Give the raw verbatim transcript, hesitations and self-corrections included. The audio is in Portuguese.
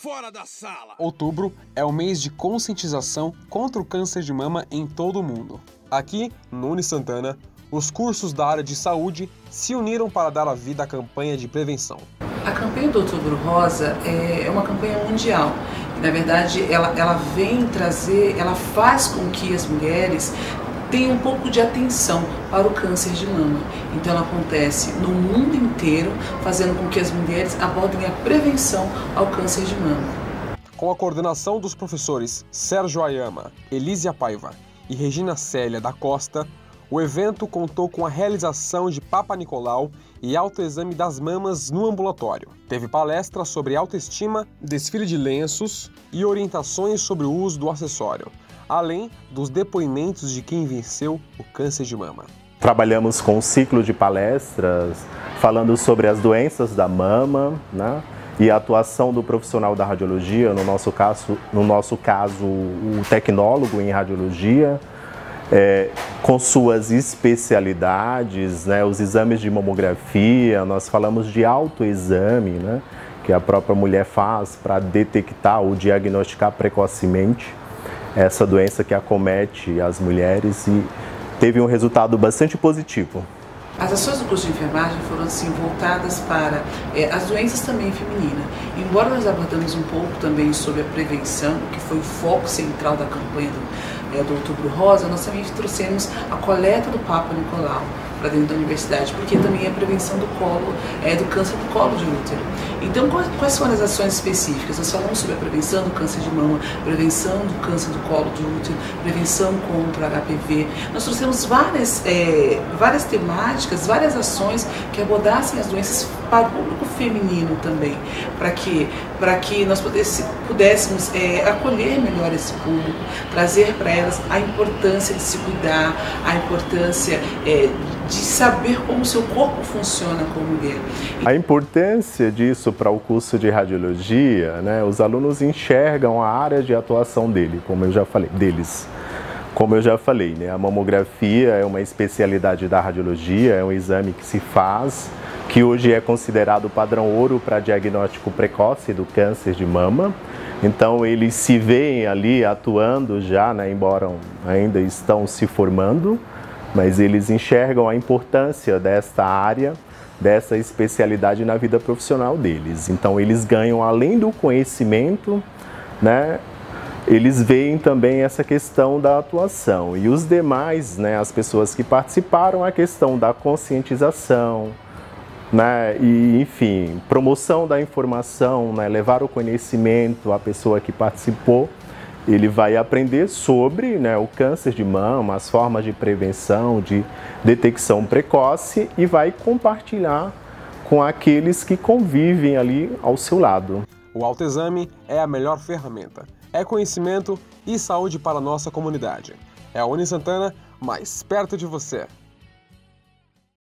fora da sala! Outubro é o mês de conscientização contra o câncer de mama em todo o mundo. Aqui, no Uni Santana, os cursos da área de saúde se uniram para dar a vida à campanha de prevenção. A campanha do Outubro Rosa é uma campanha mundial. Na verdade, ela, ela vem trazer, ela faz com que as mulheres tenham um pouco de atenção para o câncer de mama. Então ela acontece no mundo inteiro, fazendo com que as mulheres abordem a prevenção ao câncer de mama. Com a coordenação dos professores Sérgio Ayama, Elísia Paiva e Regina Célia da Costa, o evento contou com a realização de Papa Nicolau e autoexame das mamas no ambulatório. Teve palestra sobre autoestima, desfile de lenços e orientações sobre o uso do acessório, além dos depoimentos de quem venceu o câncer de mama. Trabalhamos com um ciclo de palestras falando sobre as doenças da mama, né? E a atuação do profissional da radiologia, no nosso caso, no nosso caso o tecnólogo em radiologia, É, com suas especialidades, né, os exames de mamografia, nós falamos de autoexame, né, que a própria mulher faz para detectar ou diagnosticar precocemente essa doença que acomete as mulheres, e teve um resultado bastante positivo. As ações do curso de enfermagem foram assim voltadas para é, as doenças também femininas. Embora nós abordamos um pouco também sobre a prevenção, que foi o foco central da campanha do, é, do Outubro Rosa, nós também trouxemos a coleta do Papa Nicolau para dentro da universidade, porque também é a prevenção do colo, é, do câncer do colo de útero. Então, quais foram as ações específicas? Nós falamos sobre a prevenção do câncer de mama, prevenção do câncer do colo de útero, prevenção contra o H P V. Nós trouxemos várias, é, várias temáticas, várias ações que abordassem as doenças para o público feminino também, para que, para que nós pudesse, pudéssemos é, acolher melhor esse público, trazer para elas a importância de se cuidar, a importância é, de saber como o seu corpo funciona como mulher. A importância disso para o curso de radiologia, né, os alunos enxergam a área de atuação dele, como eu já falei, deles. Como eu já falei, né, a mamografia é uma especialidade da radiologia, é um exame que se faz, que hoje é considerado padrão ouro para diagnóstico precoce do câncer de mama. Então eles se veem ali atuando já, né, embora ainda estão se formando, mas eles enxergam a importância desta área, dessa especialidade na vida profissional deles. Então eles ganham, além do conhecimento, né, eles veem também essa questão da atuação. E os demais, né, as pessoas que participaram, a questão da conscientização, né, e enfim, promoção da informação, né, levar o conhecimento à pessoa que participou. Ele vai aprender sobre, né, o câncer de mama, as formas de prevenção, de detecção precoce, e vai compartilhar com aqueles que convivem ali ao seu lado. O autoexame é a melhor ferramenta. É conhecimento e saúde para a nossa comunidade. É a Uni Santana, mais perto de você.